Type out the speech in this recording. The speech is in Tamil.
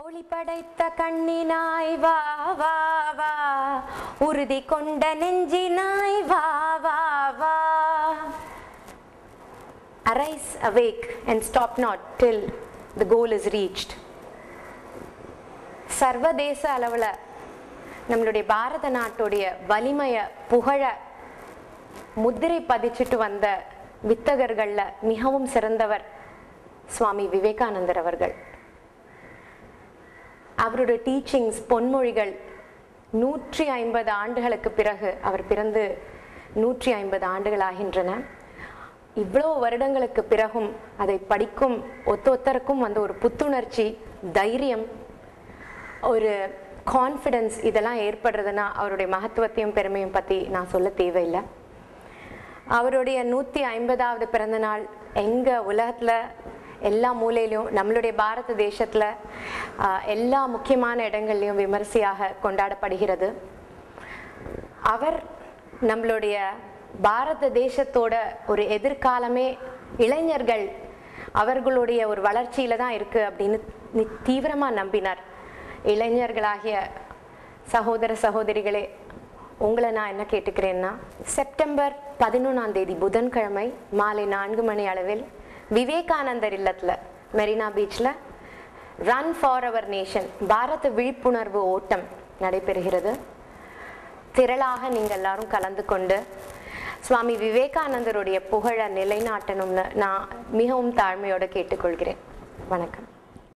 ஒளி படைத்த கண்ணினாய் வா வா வா, உறுதி கொண்ட நெஞ்சினாய் வா வா வா. Arise, awake and stop not till the goal is reached. சர்வதேச அளவுல நம்மளுடைய பாரத நாட்டுடைய வலிமைய புகழ முத்திரை பதிச்சிட்டு வந்த வித்தகர்கள்ல மிகவும் சிறந்தவர் சுவாமி விவேகானந்தர் அவர்கள். அவருடைய டீச்சிங்ஸ், பொன்மொழிகள் 150 ஆண்டுகளுக்கு பிறகு, அவர் பிறந்து 150 ஆண்டுகள் ஆகின்றன. இவ்வளோ வருடங்களுக்கு பிறகும் அதை படிக்கும் ஒத்தொத்தருக்கும் வந்து ஒரு புத்துணர்ச்சி, தைரியம், ஒரு கான்ஃபிடன்ஸ் இதெல்லாம் ஏற்படுறதுன்னா அவருடைய மகத்துவத்தையும் பெருமையும் பற்றி நான் சொல்ல தேவையில்லை. அவருடைய 150வது பிறந்த நாள் எங்கள் உலகத்தில் எல்லா மூலையிலையும், நம்மளுடைய பாரத தேசத்தில் எல்லா முக்கியமான இடங்கள்லையும் விமரிசையாக கொண்டாடப்படுகிறது. அவர் நம்மளுடைய பாரத தேசத்தோட ஒரு எதிர்காலமே இளைஞர்கள் அவர்களுடைய ஒரு வளர்ச்சியில தான் இருக்கு அப்படின்னு தீவிரமாக நம்பினார். இளைஞர்களாகிய சகோதர சகோதரிகளே, உங்களை நான் என்ன கேட்டுக்கிறேன்னா, செப்டம்பர் 11ஆம் தேதி புதன்கிழமை மாலை 4 மணி அளவில் விவேகானந்தர் இல்லத்தில் மெரினா பீச்சில் run for our nation Bharat விழிப்புணர்வு ஓட்டம் நடைபெறுகிறது. திரளாக நீங்கள் எல்லாரும் கலந்து கொண்டு சுவாமி விவேகானந்தருடைய புகழ நிலைநாட்டணும்னு நான் மிகவும் தாழ்மையோடு கேட்டுக்கொள்கிறேன். வணக்கம்.